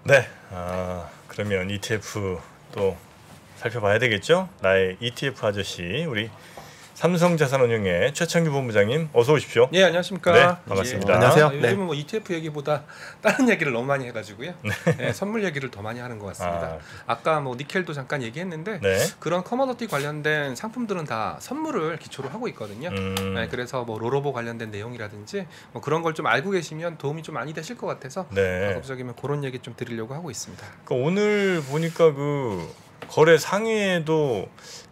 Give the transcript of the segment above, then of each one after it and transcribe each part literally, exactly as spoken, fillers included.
네, 아, 그러면 이티에프 또 살펴봐야 되겠죠? 나의 이티에프 아저씨 우리 삼성자산운용의 최창규 본부장님 어서 오십시오. 예, 안녕하십니까. 네, 반갑습니다. 예. 안녕하세요. 아, 요즘은 뭐 이티에프 얘기보다 다른 얘기를 너무 많이 해가지고요. 네. 예, 선물 얘기를 더 많이 하는 것 같습니다. 아, 아까 뭐 니켈도 잠깐 얘기했는데 네. 그런 커머더티 관련된 상품들은 다 선물을 기초로 하고 있거든요. 음. 네, 그래서 뭐 로로보 관련된 내용이라든지 뭐 그런 걸 좀 알고 계시면 도움이 좀 많이 되실 것 같아서 네. 가급적이면 그런 얘기 좀 드리려고 하고 있습니다. 그러니까 오늘 보니까 그 거래 상위에도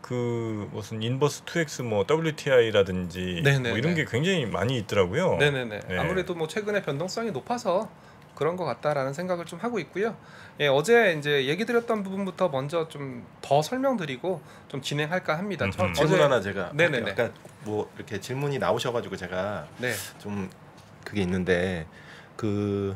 그 무슨 인버스 투 엑스 뭐 더블유티아이라든지 뭐 이런 게 굉장히 많이 있더라고요. 네네네. 네. 아무래도 뭐 최근에 변동성이 높아서 그런 것 같다라는 생각을 좀 하고 있고요. 예, 어제 이제 얘기 드렸던 부분부터 먼저 좀 더 설명드리고 좀 진행할까 합니다. 음, 저, 음. 질문 어제, 하나 제가 네네네. 아까 뭐 이렇게 질문이 나오셔가지고 제가 네. 좀 그게 있는데 그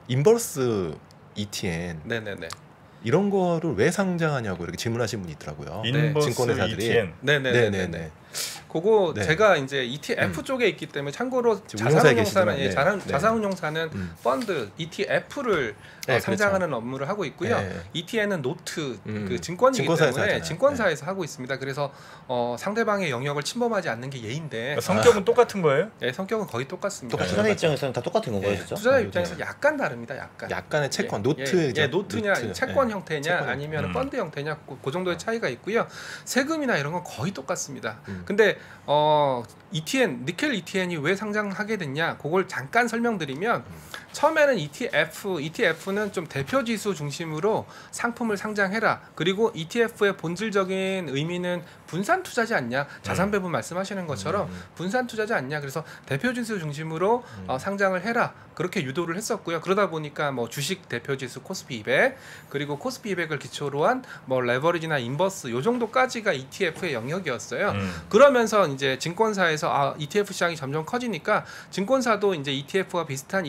인버스 이티엔 네네네. 이런 거를 왜 상장하냐고 이렇게 질문하신 분이 있더라고요. 인버스 증권회사들이. 이티엔. 네네네. 네네네. 그거 네. 제가 이제 이티에프 음. 쪽에 있기 때문에 참고로 지금 운용사에 자산운용사는 계시지만, 예, 네. 자산, 네. 자산운용사는 음. 펀드 이티에프를 네, 어, 상장하는 업무를 하고 있고요. 네. 이티엔은 노트 음. 그 증권이기 증권사에서 때문에 하잖아요. 증권사에서 하고 있습니다. 그래서 어, 상대방의 영역을 침범하지 않는 게 예인데 그러니까 성격은 아. 똑같은 거예요? 예, 성격은 거의 똑같습니다. 똑같아요. 예. 투자자 입장에서는 다 똑같은 건가요, 예, 진짜? 투자자 아, 입장에서 약간 다릅니다. 약간. 약간의 채권, 예, 노트, 예, 예, 노트냐, 노트. 채권 예. 형태냐, 채권 아니면 음. 펀드 형태냐, 그, 그 정도의 차이가 있고요. 세금이나 이런 건 거의 똑같습니다. 음. 근데 어, 이티엔, 니켈 이티엔이 왜 상장하게 됐냐, 그걸 잠깐 설명드리면 처음에는 이티에프, 이티에프는 좀 대표 지수 중심으로 상품을 상장해라. 그리고 이티에프의 본질적인 의미는 분산 투자지 않냐, 자산 배분 말씀하시는 것처럼 음. 분산 투자지 않냐. 그래서 대표 지수 중심으로 음. 어, 상장을 해라. 그렇게 유도를 했었고요. 그러다 보니까 뭐 주식 대표 지수 코스피 이백, 그리고 코스피 이백을 기초로 한 뭐 레버리지나 인버스 요 정도까지가 이티에프의 영역이었어요. 음. 그러면서 이제 증권사에서 아, 이티에프 시장이 점점 커지니까 증권사도 이제 이티에프와 비슷한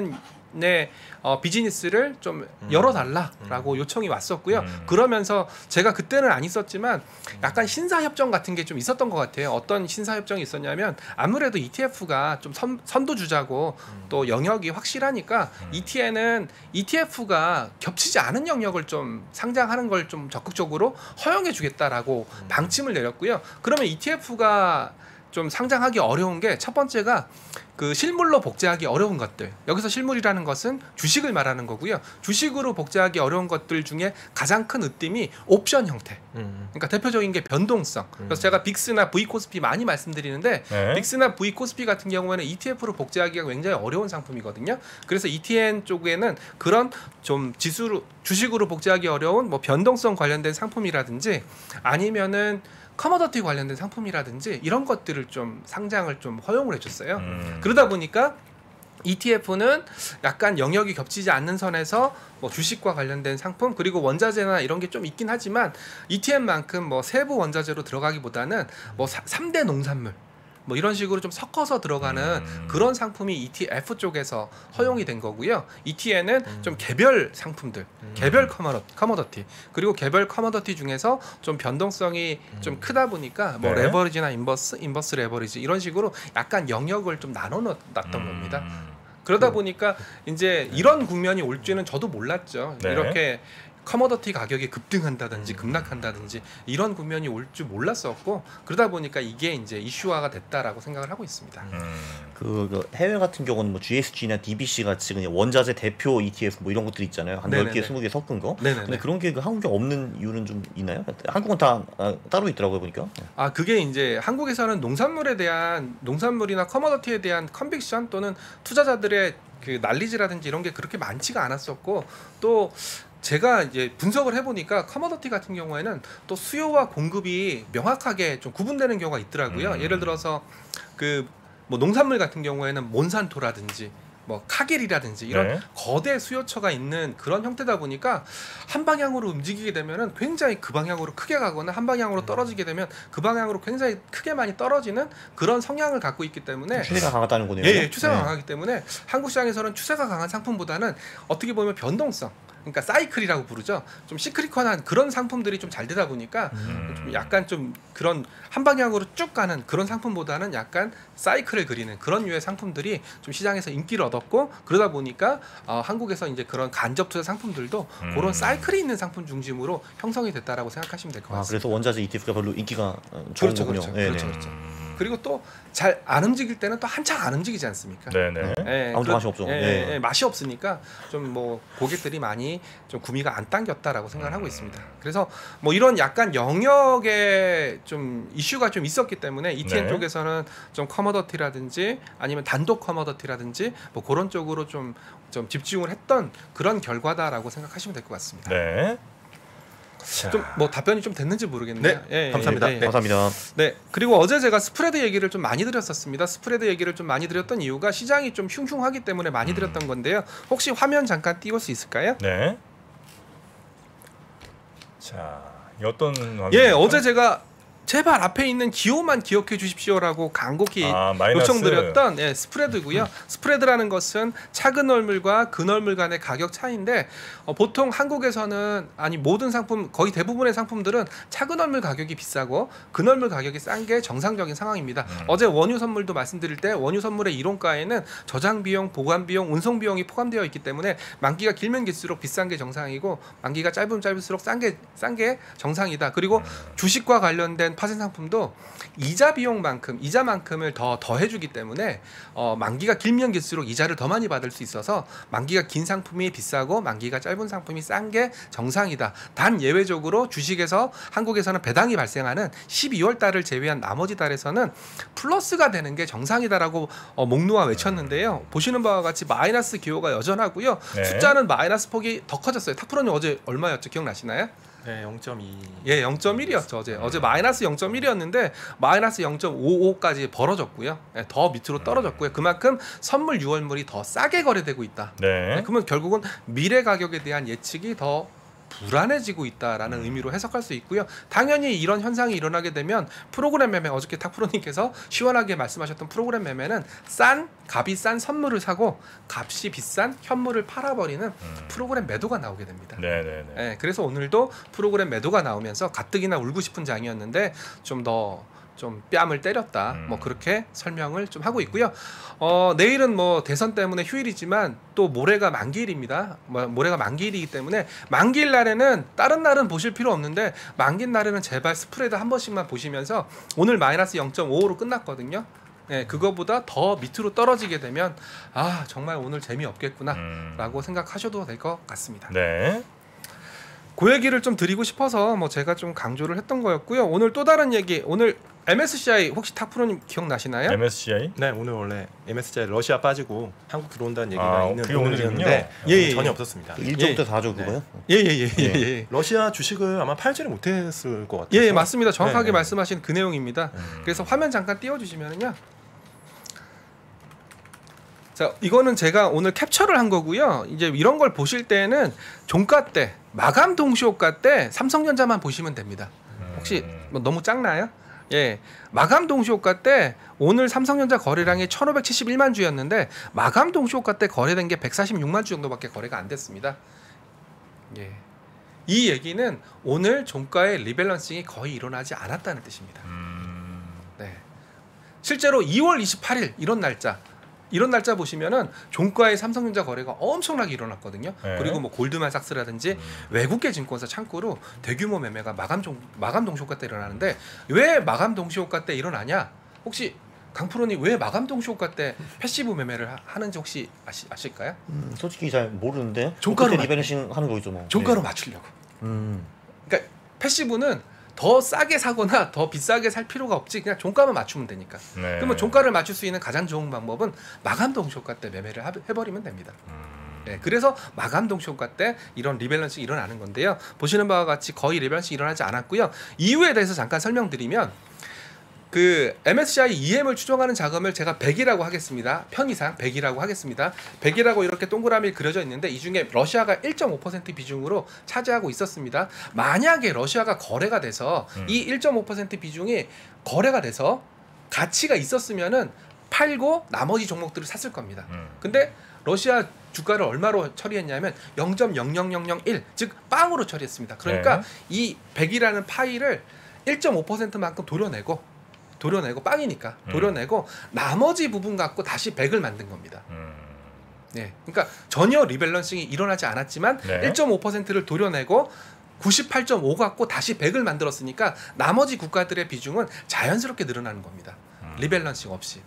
이티엔의 어, 비즈니스를 좀 음. 열어달라라고 음. 요청이 왔었고요. 음. 그러면서 제가 그때는 안 있었지만 약간 신사협정 같은 게 좀 있었던 것 같아요. 어떤 신사협정이 있었냐면 아무래도 이티에프가 좀 선, 선두주자고 음. 또 영역이 확실하니까 음. 이티엔은 이티에프가 겹치지 않은 영역을 좀 상장하는 걸 좀 적극적으로 허용해 주겠다라고 음. 방침을 내렸고요. 그러면 이티에프가 좀 상장하기 어려운 게 첫 번째가 그 실물로 복제하기 어려운 것들. 여기서 실물이라는 것은 주식을 말하는 거고요. 주식으로 복제하기 어려운 것들 중에 가장 큰 으뜸이 옵션 형태. 음. 그러니까 대표적인 게 변동성. 그래서 제가 빅스나 V 코스피 많이 말씀드리는데 네. 빅스나 V 코스피 같은 경우에는 이티에프로 복제하기가 굉장히 어려운 상품이거든요. 그래서 이티엔 쪽에는 그런 좀 지수로 주식으로 복제하기 어려운 뭐 변동성 관련된 상품이라든지 아니면은 커머더티 관련된 상품이라든지 이런 것들을 좀 상장을 좀 허용을 해줬어요. 음. 그러다 보니까 이티에프는 약간 영역이 겹치지 않는 선에서 뭐 주식과 관련된 상품 그리고 원자재나 이런 게 좀 있긴 하지만 이티엔만큼 뭐 세부 원자재로 들어가기보다는 뭐 삼 대 농산물 뭐 이런 식으로 좀 섞어서 들어가는 음. 그런 상품이 이티에프 쪽에서 허용이 된 거고요. 이티엔은 음. 좀 개별 상품들, 음. 개별 커머더, 커머더티 그리고 개별 커머더티 중에서 좀 변동성이 음. 좀 크다 보니까 뭐 네. 레버리지나 인버스, 인버스 레버리지 이런 식으로 약간 영역을 좀 나눠 놨던 음. 겁니다. 그러다 보니까 이제 이런 국면이 올 줄은 저도 몰랐죠. 네. 이렇게 커머더티 가격이 급등한다든지 음. 급락한다든지 이런 국면이 올 줄 몰랐었고 그러다 보니까 이게 이제 이슈화가 됐다라고 생각을 하고 있습니다. 음. 그, 그 해외 같은 경우는 뭐 지에스지나 디비씨 같이 그냥 원자재 대표 이티에프 뭐 이런 것들 있잖아요. 한 열 개, 네네네. 스무 개 섞은 거. 네네네. 근데 그런 게 그 한국에 없는 이유는 좀 있나요? 한국은 다 아, 따로 있더라고요 보니까. 아 그게 이제 한국에서는 농산물에 대한 농산물이나 커머더티에 대한 컨빅션 또는 투자자들의 그 난리지라든지 이런 게 그렇게 많지가 않았었고 또 제가 이제 분석을 해보니까 커머더티 같은 경우에는 또 수요와 공급이 명확하게 좀 구분되는 경우가 있더라고요. 음. 예를 들어서 그 뭐 농산물 같은 경우에는 몬산토라든지 뭐 카겔이라든지 이런 네. 거대 수요처가 있는 그런 형태다 보니까 한 방향으로 움직이게 되면은 굉장히 그 방향으로 크게 가거나 한 방향으로 떨어지게 되면 그 방향으로 굉장히 크게 많이 떨어지는 그런 성향을 갖고 있기 때문에 추세가 강하다는 거네요. 예, 예 추세가 네. 강하기 때문에 한국 시장에서는 추세가 강한 상품보다는 어떻게 보면 변동성 그러니까 사이클이라고 부르죠. 좀 시크릿한 그런 상품들이 좀 잘 되다 보니까 음. 좀 약간 좀 그런 한 방향으로 쭉 가는 그런 상품보다는 약간 사이클을 그리는 그런 류의 상품들이 좀 시장에서 인기를 얻었고 그러다 보니까 어, 한국에서 이제 그런 간접 투자 상품들도 음. 그런 사이클이 있는 상품 중심으로 형성이 됐다라고 생각하시면 될 것 아, 같습니다. 그래서 원자재 이티에프가 별로 인기가 어, 좋은 그렇죠, 거군요. 그렇죠, 네, 그렇죠, 네. 그렇죠. 음. 그리고 또 잘 안 움직일 때는 또 한창 안 움직이지 않습니까? 네네. 예, 아무도 그런- 맛이 없죠. 예, 예. 예, 맛이 없으니까 좀 뭐 고객들이 많이 좀 구미가 안 당겼다라고 생각을 하고 있습니다. 그래서 뭐 이런 약간 영역의 좀 이슈가 좀 있었기 때문에 이티엔 네. 쪽에서는 좀 커머더티라든지 아니면 단독 커머더티라든지 뭐 그런 쪽으로 좀 좀 집중을 했던 그런 결과다라고 생각하시면 될 것 같습니다. 네. 자. 좀 뭐 답변이 좀 됐는지 모르겠네요. 네, 감사합니다. 네. 감사합니다. 네, 그리고 어제 제가 스프레드 얘기를 좀 많이 드렸었습니다. 스프레드 얘기를 좀 많이 드렸던 이유가 시장이 좀 흉흉하기 때문에 많이 드렸던 건데요. 혹시 화면 잠깐 띄울 수 있을까요? 네. 자, 이 어떤 예, 화면입니까? 어제 제가 제발 앞에 있는 기호만 기억해 주십시오라고 간곡히 아, 마이너스. 요청드렸던 예, 스프레드고요. 스프레드라는 것은 차근 얼물과 근 얼물 간의 가격 차이인데 어, 보통 한국에서는 아니 모든 상품 거의 대부분의 상품들은 차근 얼물 가격이 비싸고 근 얼물 가격이 싼 게 정상적인 상황입니다. 음. 어제 원유 선물도 말씀드릴 때 원유 선물의 이론가에는 저장 비용, 보관 비용, 운송 비용이 포함되어 있기 때문에 만기가 길면 길수록 비싼 게 정상이고 만기가 짧으면 짧을수록 싼 게 싼 게 정상이다. 그리고 주식과 관련된 파생 상품도 이자 비용만큼 이자만큼을 더 더해주기 때문에 어, 만기가 길면 길수록 이자를 더 많이 받을 수 있어서 만기가 긴 상품이 비싸고 만기가 짧은 상품이 싼 게 정상이다. 단 예외적으로 주식에서 한국에서는 배당이 발생하는 십이월 달을 제외한 나머지 달에서는 플러스가 되는 게 정상이다라고 어, 목놓아 외쳤는데요. 보시는 바와 같이 마이너스 기호가 여전하고요. 네. 숫자는 마이너스 폭이 더 커졌어요. 탁프로님 어제 얼마였죠? 기억나시나요? 네, 영 점 이. 예, 영 점 일이었죠 어제. 어제 마이너스 영 점 일이었는데 마이너스 영 점 오오까지 벌어졌고요. 예, 더 밑으로 떨어졌고요. 그만큼 선물 유월물이 더 싸게 거래되고 있다. 네. 예, 그러면 결국은 미래 가격에 대한 예측이 더 불안해지고 있다라는 의미로 해석할 수 있고요. 당연히 이런 현상이 일어나게 되면 프로그램 매매 어저께 탁프로님께서 시원하게 말씀하셨던 프로그램 매매는 싼 값이 싼 선물을 사고 값이 비싼 현물을 팔아버리는 프로그램 매도가 나오게 됩니다. 네네네. 예, 그래서 오늘도 프로그램 매도가 나오면서 가뜩이나 울고 싶은 장이었는데 좀 더 좀 뺨을 때렸다. 음. 뭐 그렇게 설명을 좀 하고 있고요. 어, 내일은 뭐 대선 때문에 휴일이지만 또 모레가 만기일입니다. 뭐 모레가 만기일이기 때문에 만기일 날에는 다른 날은 보실 필요 없는데 만기일 날에는 제발 스프레드 한 번씩만 보시면서 오늘 마이너스 영 점 오오로 끝났거든요. 예, 그거보다 더 밑으로 떨어지게 되면 아 정말 오늘 재미없겠구나 음. 라고 생각하셔도 될 것 같습니다. 네. 그 얘기를 좀 드리고 싶어서 뭐 제가 좀 강조를 했던 거였고요. 오늘 또 다른 얘기 오늘 엠에스시아이 혹시 탁프로님 기억나시나요? 엠에스시아이? 네, 오늘 원래 엠에스시아이 러시아 빠지고 한국 들어온다는 얘기가 아, 있는 그게 오늘이었는데 오늘이군요. 예, 예, 전혀 예. 없었습니다. 일 점부터 다 하죠 네. 그거요? 예예예 예, 예, 네. 예. 러시아 주식을 아마 팔지를 못했을 것 같아요. 예, 예, 맞습니다. 정확하게 네, 네. 말씀하신 그 내용입니다. 음. 그래서 화면 잠깐 띄워주시면은요. 자, 이거는 제가 오늘 캡처를 한 거고요. 이제 이런 걸 보실 때는 종가 때 마감 동시호가 때 삼성전자만 보시면 됩니다. 혹시 뭐 너무 작나요? 예, 마감 동시호가 때 오늘 삼성전자 거래량이 천오백칠십일만 주였는데 마감 동시호가 때 거래된 게 백사십육만 주 정도밖에 거래가 안 됐습니다. 예. 이 얘기는 오늘 종가의 리밸런싱이 거의 일어나지 않았다는 뜻입니다. 음. 네. 실제로 이월 이십팔일 이런 날짜 이런 날짜 보시면은 종가의 삼성전자 거래가 엄청나게 일어났거든요. 네. 그리고 뭐 골드만삭스라든지 음. 외국계 증권사 창구로 대규모 매매가 마감 종 마감 동시호가 때 일어나는데 왜 마감 동시호가 때 일어나냐? 혹시 강프로님 왜 마감 동시호가 때 패시브 매매를 하, 하는지 혹시 아시, 아실까요? 음, 솔직히 잘 모르는데요. 종가로 그때 마- 리밸런싱 하는 거죠 뭐. 종가로 맞추려고. 음. 그러니까 패시브는 더 싸게 사거나 더 비싸게 살 필요가 없지 그냥 종가만 맞추면 되니까. 네. 그러면 종가를 맞출 수 있는 가장 좋은 방법은 마감 동시호가 때 매매를 하- 해버리면 됩니다. 음. 네, 그래서 마감 동시호가 때 이런 리밸런싱이 일어나는 건데요. 보시는 바와 같이 거의 리밸런싱이 일어나지 않았고요. 이유에 대해서 잠깐 설명드리면 그 엠에스시아이 이엠을 추정하는 자금을 제가 백이라고 하겠습니다. 편의상 백이라고 하겠습니다. 백이라고 이렇게 동그라미 그려져 있는데 이 중에 러시아가 일 점 오 퍼센트 비중으로 차지하고 있었습니다. 만약에 러시아가 거래가 돼서 음. 이 일 점 오 퍼센트 비중이 거래가 돼서 가치가 있었으면은 팔고 나머지 종목들을 샀을 겁니다. 음. 근데 러시아 주가를 얼마로 처리했냐면 영 점 영영영영일 즉 빵으로 처리했습니다. 그러니까 네. 이 백이라는 파이를 일 점 오 퍼센트만큼 도려내고 도려내고 빵이니까 음. 도려내고 나머지 부분 갖고 다시 백을 만든 겁니다. 음. 네, 그러니까 전혀 리밸런싱이 일어나지 않았지만 네. 일 점 오 퍼센트를 도려내고 구십팔 점 오 갖고 다시 백을 만들었으니까 나머지 국가들의 비중은 자연스럽게 늘어나는 겁니다. 음. 리밸런싱 없이.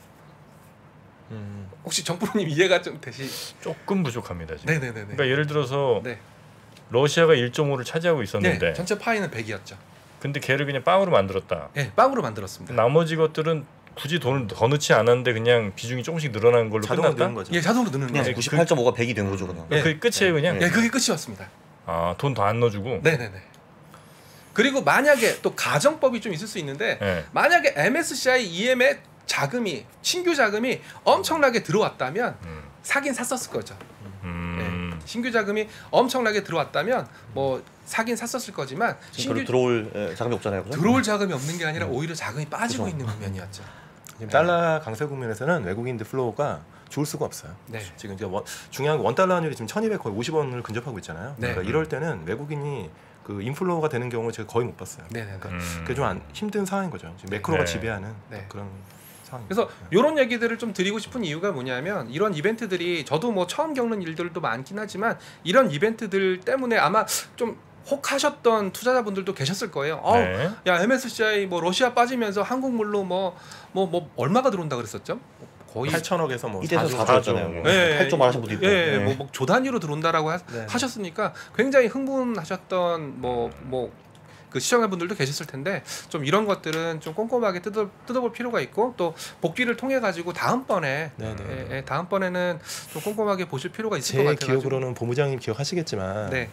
음. 혹시 정프로님 이해가 좀 되시? 조금 부족합니다 지금. 네네네. 그러니까 예를 들어서 네. 러시아가 일 점 오를 차지하고 네, 있었는데, 전체 파이는 백이었죠. 근데 걔를 그냥 빵으로 만들었다. 네, 빵으로 만들었습니다. 나머지 것들은 굳이 돈을 더 넣지 않았는데 그냥 비중이 조금씩 늘어나는 걸로 자동으로 끝났다. 되는 거죠. 예, 자동으로 느는 그냥 거죠. 구십팔 점 오가 백이 된 거죠 그냥. 예. 그게 끝이에요 그냥. 예, 그게 끝이었습니다. 아, 돈 더 안 넣어주고. 네네네. 그리고 만약에 또 가정법이 좀 있을 수 있는데 네. 만약에 엠에스시아이 이엠의 자금이 신규 자금이 엄청나게 들어왔다면 음. 사긴 샀었을 거죠. 음. 네. 신규 자금이 엄청나게 들어왔다면 뭐 사긴 샀었을 거지만 지금 별로 신규 들어올 예, 자금이 없잖아요. 그죠? 들어올 자금이 없는 게 아니라 오히려 자금이 빠지고 그죠. 있는 국면이었죠. 지금 달러 강세 국면에서는 외국인들 플로우가 좋을 수가 없어요. 네. 지금 이제 원, 중요한 건 원달러 환율이 지금 천이백 거의 오십 원을 근접하고 있잖아요. 네. 그러니까 이럴 때는 외국인이 그 인플로우가 되는 경우 제가 거의 못 봤어요. 네네네. 그러니까 음. 그게 좀 안, 힘든 상황인 거죠. 지금 매크로가 네. 지배하는 네. 그런 상황. 그래서 이런 얘기들을 좀 드리고 싶은 이유가 뭐냐면 이런 이벤트들이 저도 뭐 처음 겪는 일들도 많긴 하지만 이런 이벤트들 때문에 아마 좀 혹하셨던 투자자분들도 계셨을 거예요. 어, 네. 야 엠에스시아이 뭐 러시아 빠지면서 한국물로 뭐 뭐 뭐 얼마가 들어온다 그랬었죠? 거의 팔천억에서 뭐 이대에서 사조, 사조였잖아요. 사조. 뭐. 예, 팔 점 하신 분도 있고. 예, 예. 뭐, 뭐 조단위로 들어온다라고 하, 네. 하셨으니까 굉장히 흥분하셨던 뭐 뭐 그 시청자분들도 계셨을 텐데 좀 이런 것들은 좀 꼼꼼하게 뜯어 뜯어볼 필요가 있고 또 복귀를 통해 가지고 다음번에 네네. 예, 예, 다음번에는 좀 꼼꼼하게 보실 필요가 있을 것 제 같아요. 기억으로는 본부장님 기억하시겠지만 네,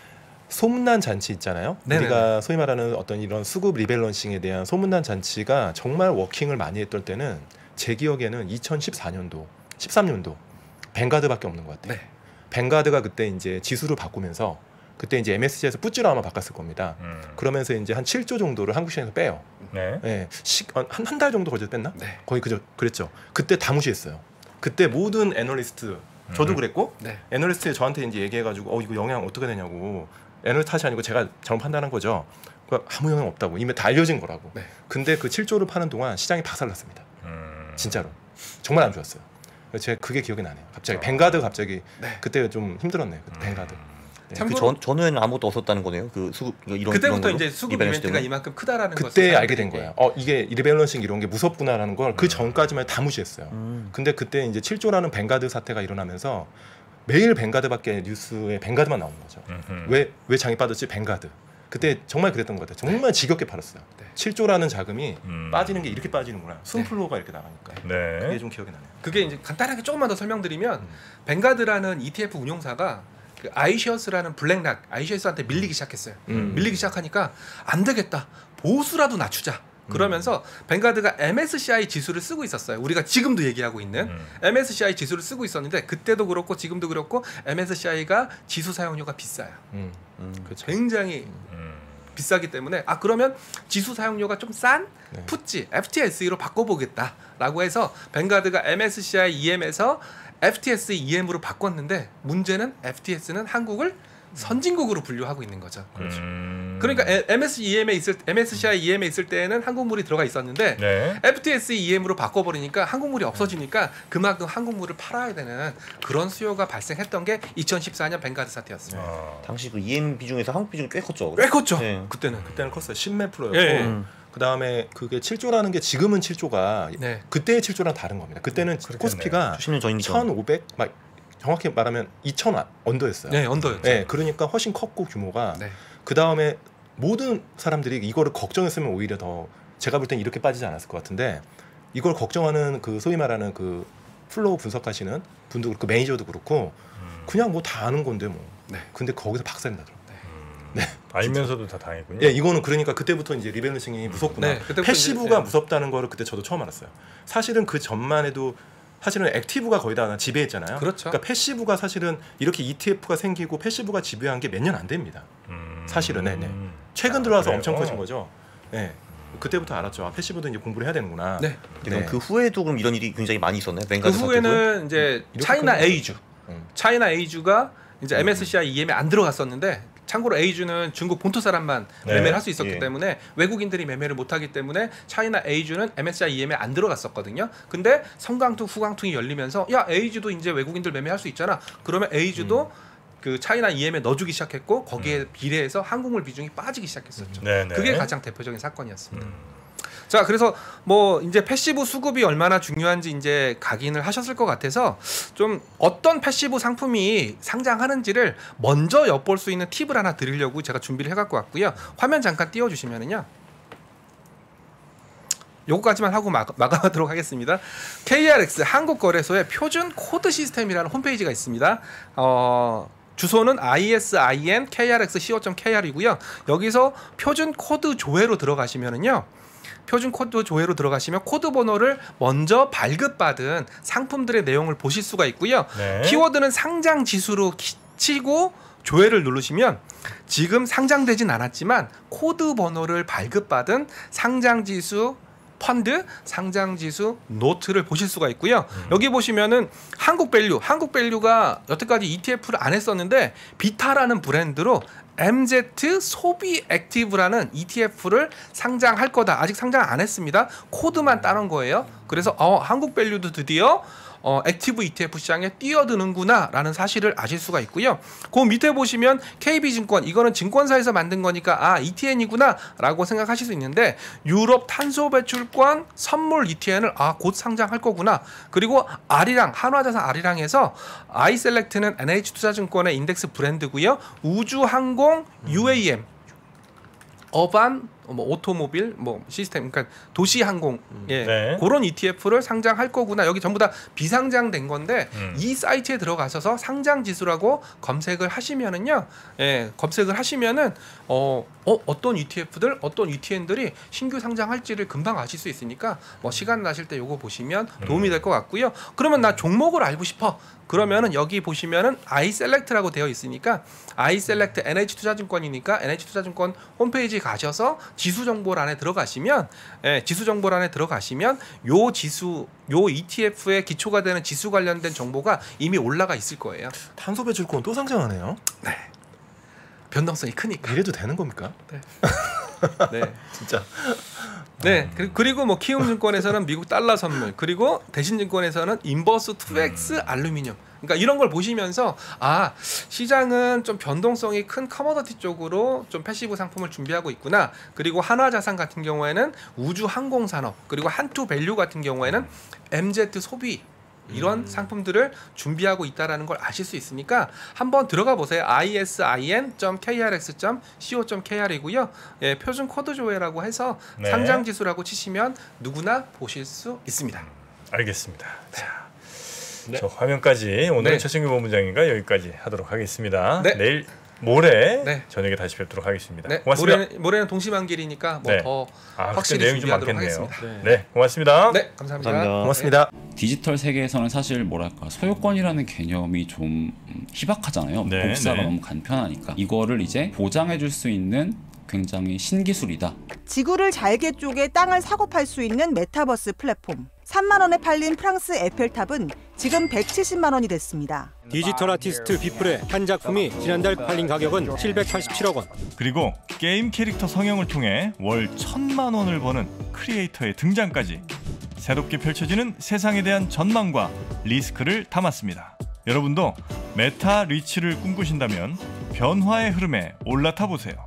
소문난 잔치 있잖아요. 네네네. 우리가 소위 말하는 어떤 이런 수급 리밸런싱에 대한 소문난 잔치가 정말 워킹을 많이 했던 때는 제 기억에는 이천십사 년도, 십삼 년도 뱅가드밖에 없는 것 같아요. 네, 뱅가드가 그때 이제 지수를 바꾸면서 그때 이제 엠에스시아이에서 뿌찌로 아마 바꿨을 겁니다. 음. 그러면서 이제 한 칠조 정도를 한국 시장에서 빼요. 네. 예, 한한 달 정도 걸쳐 뺐나? 네, 거의 그저 그랬죠. 그때 다 무시했어요. 그때 모든 애널리스트, 저도 음. 그랬고 네, 애널리스트 저한테 이제 얘기해가지고 어 이거 영향 어떻게 되냐고. 애널리스트 탓이 아니고 제가 잘못 판단한 거죠. 그러니까 아무 영향 없다고 이미 다 알려진 거라고. 네. 근데 그 칠조를 파는 동안 시장이 박살났습니다. 음. 진짜로 정말 안 좋았어요. 그래서 제가 그게 기억이 나네요. 갑자기 어. 뱅가드 갑자기 네. 그때 좀 힘들었네요. 그때 음. 뱅가드. 네. 참- 그 전, 전후에는 아무것도 없었다는 거네요. 그 수급 이런 그때부터 이런 이제 걸로? 수급 리밸런스 이벤트가 때문에? 이만큼 크다라는 것을 그때 알게 사람들이 된 이제 거예요. 어 이게 리밸런싱 이런 게 무섭구나라는 걸 그 음. 전까지만 다 무시했어요. 음. 근데 그때 이제 칠조라는 뱅가드 사태가 일어나면서 매일 뱅가드밖에 뉴스에 뱅가드만 나오는 거죠. 음흠. 왜 왜 장이 빠졌지? 뱅가드. 그때 정말 그랬던 것 같아요. 정말 지겹게 팔았어요. 네. 칠조라는 자금이 음. 빠지는 게 이렇게 빠지는구나. 순플로우가 이렇게 나가니까. 그게 네. 좀 기억이 나네요. 그게 이제 간단하게 조금만 더 설명드리면 음. 뱅가드라는 이티에프 운용사가 그 아이시어스라는 블랙락 아이시어스한테 밀리기 시작했어요. 음. 밀리기 시작하니까 안 되겠다. 보수라도 낮추자. 그러면서 뱅가드가 엠에스시아이 지수를 쓰고 있었어요. 우리가 지금도 얘기하고 있는 음. 엠에스시아이 지수를 쓰고 있었는데 그때도 그렇고 지금도 그렇고 엠에스시아이가 지수 사용료가 비싸요. 음. 음. 그렇죠. 굉장히 음. 비싸기 때문에 아 그러면 지수 사용료가 좀 싼 네. 푸찌 에프티에스이로 바꿔보겠다라고 해서 뱅가드가 엠에스시아이 이엠에서 에프티에스 이엠으로 바꿨는데 문제는 에프티에스는 한국을 선진국으로 분류하고 있는 거죠. 음. 그러니까 엠에스이엠에 있을 엠에스시아이 이엠에 있을 때는 한국물이 들어가 있었는데 네. 에프티에스 이엠으로 바꿔버리니까 한국물이 없어지니까 그만큼 한국물을 팔아야 되는 그런 수요가 발생했던 게 이천십사 년 뱅가드 사태였습니다. 아. 당시 그 이엠 비중에서 한국 비중이 꽤 컸죠. 꽤 컸죠. 네. 그때는. 그때는 컸어요. 십몇 프로였고 예, 예. 음. 그 다음에 그게 칠조라는 게 지금은 칠조가 네. 그때의 칠조랑 다른 겁니다. 그때는 그렇겠네. 코스피가 십 년 전이니까. 천오백 막 정확히 말하면 이천 언더였어요. 네, 언더였죠. 네, 그러니까 훨씬 컸고 규모가 네. 그 다음에 모든 사람들이 이거를 걱정했으면 오히려 더 제가 볼 땐 이렇게 빠지지 않았을 것 같은데 이걸 걱정하는 그 소위 말하는 그 플로우 분석하시는 분도 그렇고 매니저도 그렇고 음. 그냥 뭐 다 아는 건데 뭐. 네. 근데 거기서 박살이 나더라고요. 음. 네. 알면서도 다 당했군요. 예, 이거는 그러니까 그때부터 이제 리밸런싱이 무섭구나. 네, 그때부터 패시브가 이제, 네. 무섭다는 거를 그때 저도 처음 알았어요. 사실은 그 전만 해도 사실은 액티브가 거의 다 지배했잖아요. 그렇죠. 그러니까 패시브가 사실은 이렇게 이티에프가 생기고 패시브가 지배한 게 몇 년 안 됩니다. 음. 사실은, 네네. 최근 들어와서 그래요? 엄청 커진 거죠. 네. 그때부터 알았죠. 아, 패시브도 이제 공부를 해야 되는구나. 네. 그럼 네. 그 후에도 그럼 이런 일이 굉장히 많이 있었나요? 그 뱅가드 사태 후에? 후에는 이제 이렇게 차이나 큰 거? 에이주, 음. 차이나 에이주가 이제 엠에스시아이 이엠에 안 들어갔었는데 참고로 에이주는 중국 본토 사람만 네. 매매를 할 수 있었기 예. 때문에 외국인들이 매매를 못하기 때문에 차이나 에이주는 엠에스시아이 이엠에 안 들어갔었거든요. 근데 성강통 후강통이 열리면서 야 에이주도 이제 외국인들 매매할 수 있잖아. 그러면 에이주도 음. 그 차이나 이엠에 넣어주기 시작했고 거기에 비례해서 항공물 비중이 빠지기 시작했었죠. 네네. 그게 가장 대표적인 사건이었습니다. 음. 자, 그래서 뭐 이제 패시브 수급이 얼마나 중요한지 이제 각인을 하셨을 것 같아서 좀 어떤 패시브 상품이 상장하는지를 먼저 엿볼 수 있는 팁을 하나 드리려고 제가 준비를 해갖고 왔고요. 화면 잠깐 띄워주시면은요. 요거까지만 하고 마, 마감하도록 하겠습니다. 케이알엑스 한국거래소의 표준 코드 시스템이라는 홈페이지가 있습니다. 어... 주소는 아이에스아이엔 케이알엑스 씨오 닷 케이알이고요. 여기서 표준 코드 조회로 들어가시면은요. 표준 코드 조회로 들어가시면 코드 번호를 먼저 발급받은 상품들의 내용을 보실 수가 있고요. 네. 키워드는 상장 지수로 키, 치고 조회를 누르시면 지금 상장되진 않았지만 코드 번호를 발급받은 상장 지수 펀드, 상장지수, 노트를 보실 수가 있고요. 음. 여기 보시면은 한국밸류, 한국밸류가 여태까지 이티에프를 안 했었는데 비타라는 브랜드로 엠제트 소비 액티브라는 이티에프를 상장할 거다. 아직 상장 안 했습니다. 코드만 따는 거예요. 그래서 어, 한국밸류도 드디어 어, 액티브 이티에프 시장에 뛰어드는구나 라는 사실을 아실 수가 있고요. 그 밑에 보시면 케이비증권, 이거는 증권사에서 만든 거니까 아 이티엔이구나 라고 생각하실 수 있는데 유럽 탄소배출권 선물 이티엔을 아 곧 상장할 거구나. 그리고 아리랑, 한화자산 아리랑에서 아이셀렉트는 엔에이치투자증권의 인덱스 브랜드고요. 우주항공 유에이엠, 어반 뭐 오토모빌 뭐 시스템, 그러니까 도시 항공 예 네. 그런 이티에프를 상장할 거구나. 여기 전부 다 비상장된 건데 음. 이 사이트에 들어가셔서 상장 지수라고 검색을 하시면은요, 예 검색을 하시면은 어, 어 어떤 이티에프들 어떤 이티엔들이 신규 상장할지를 금방 아실 수 있으니까 뭐 시간 나실 때 요거 보시면 도움이 될 것 같고요. 그러면 나 종목을 알고 싶어. 그러면은 여기 보시면은 아이셀렉트라고 되어 있으니까 아이셀렉트 엔에이치투자증권이니까 엔에이치투자증권 홈페이지 가셔서 지수 정보란에 들어가시면 예, 지수 정보란에 들어가시면 요 지수 요 이티에프의 기초가 되는 지수 관련된 정보가 이미 올라가 있을 거예요. 탄소 배출권 또 상장하네요. 네. 변동성이 크니까. 이래도 되는 겁니까? 네. 진짜. 네. 그리- 그리고 뭐 키움증권에서는 미국 달러 선물, 그리고 대신증권에서는 인버스 투 엑스 알루미늄. 그러니까 이런 걸 보시면서 아 시장은 좀 변동성이 큰 커머더티 쪽으로 좀 패시브 상품을 준비하고 있구나. 그리고 한화자산 같은 경우에는 우주항공산업, 그리고 한투밸류 같은 경우에는 엠제트 소비 이런 음. 상품들을 준비하고 있다라는 걸 아실 수 있으니까 한번 들어가 보세요. 아이에스아이엔 닷 케이알엑스 닷 씨오 닷 케이알이고요. 예, 표준 코드 조회라고 해서 네. 상장 지수라고 치시면 누구나 보실 수 있습니다. 알겠습니다. 자, 네. 저 화면까지 오늘 네. 최승규 본부장님과 여기까지 하도록 하겠습니다. 네. 내일 모레 네. 저녁에 다시 뵙도록 하겠습니다. 네, 고맙습니다. 모레는, 모레는 동시만길이니까 뭐 네. 더 아, 확실히 내용이 좀 준비하도록 많겠네요. 하겠습니다. 네, 고맙습니다. 네, 감사합니다. 감사합니다. 고맙습니다. 디지털 세계에서는 사실 뭐랄까 소유권이라는 개념이 좀 음, 희박하잖아요. 네, 복사가 네. 너무 간편하니까 이거를 이제 보장해줄 수 있는 굉장히 신기술이다. 지구를 잘게 쪼개 땅을 사고 팔 수 있는 메타버스 플랫폼. 삼만 원에 팔린 프랑스 에펠탑은 지금 백칠십만 원이 됐습니다. 디지털 아티스트 비플의 한 작품이 지난달 팔린 가격은 칠백팔십칠억 원. 그리고 게임 캐릭터 성형을 통해 월 천만 원을 버는 크리에이터의 등장까지 새롭게 펼쳐지는 세상에 대한 전망과 리스크를 담았습니다. 여러분도 메타 리치를 꿈꾸신다면 변화의 흐름에 올라타 보세요.